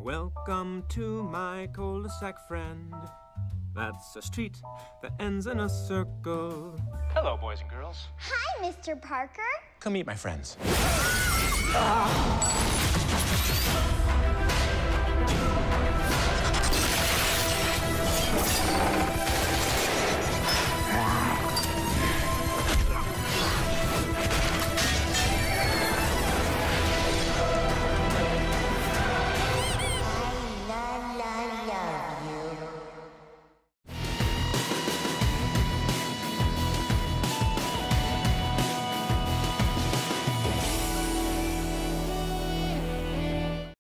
Welcome to my cul-de-sac friend. That's a street that ends in a circle. Hello, boys and girls. Hi, Mr. Parker. Come meet my friends.